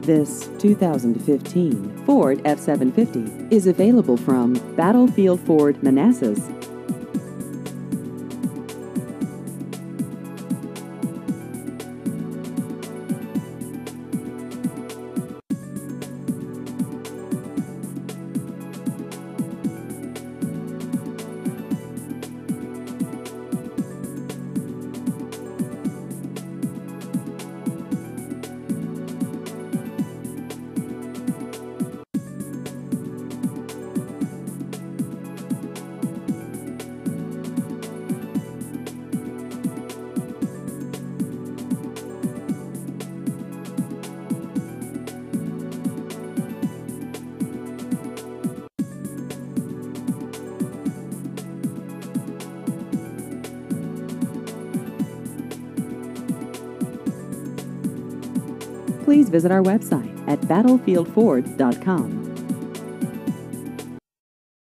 This 2015 Ford F-750 is available from Battlefield Ford Manassas. Please visit our website at battlefieldford.com.